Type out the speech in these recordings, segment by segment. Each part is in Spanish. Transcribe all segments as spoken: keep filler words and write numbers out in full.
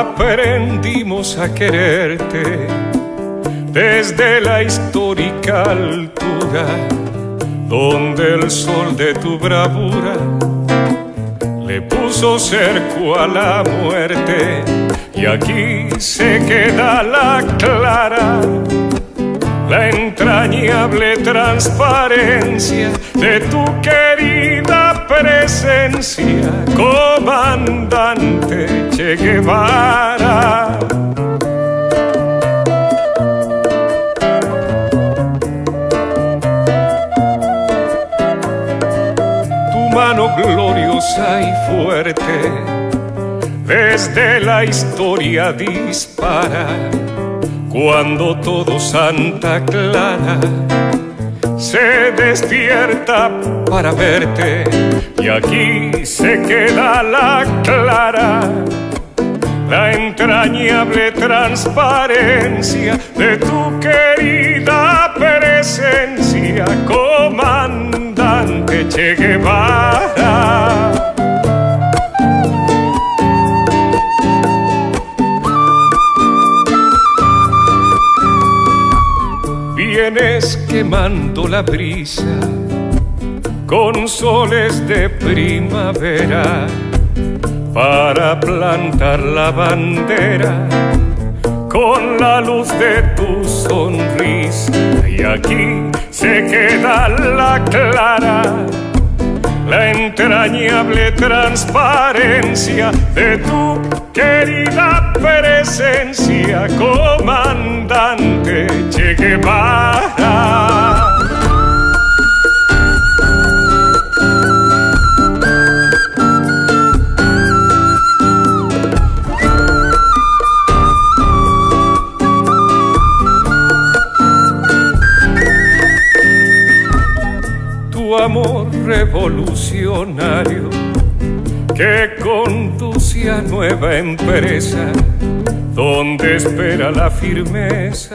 aprendimos a quererte desde la histórica altura, donde el sol de tu bravura le puso cerco a la muerte. Y aquí se queda la clara, la entrañable transparencia de tu querida presencia, comandante Che Guevara. Tu mano gloriosa y fuerte desde la historia dispara, cuando todo Santa Clara se despierta para verte. Y aquí se queda la clara, la entrañable transparencia de tu querida presencia, comandante Che Guevara. Vienes quemando la brisa con soles de primavera para plantar la bandera con la luz de tu sonrisa. Y aquí se queda la clara, la entrañable transparencia de tu querida presencia, comandante Che Guevara. Tu amor revolucionario que conduce a nueva empresa, donde espera la firmeza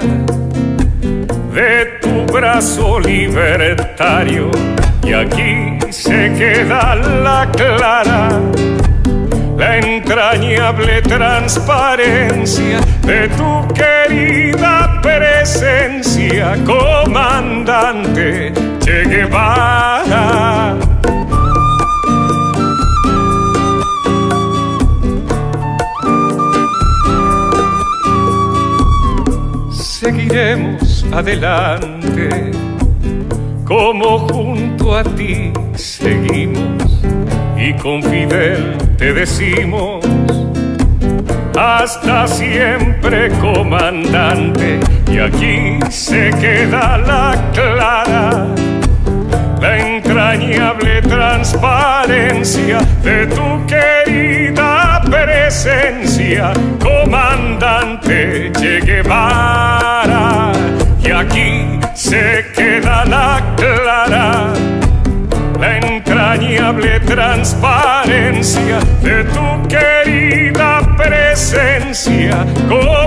de tu brazo libertario. Y aquí se queda la clara, la entrañable transparencia de tu querida presencia, comandante Che Guevara. Seguiremos adelante, como junto a ti seguimos, y con Fidel te decimos: hasta siempre, comandante. Y aquí se queda la clara, la entrañable transparencia de tu querida presencia, comandante Che Guevara. Y aquí se queda la clara, la entrañable transparencia de tu querida presencia, comandante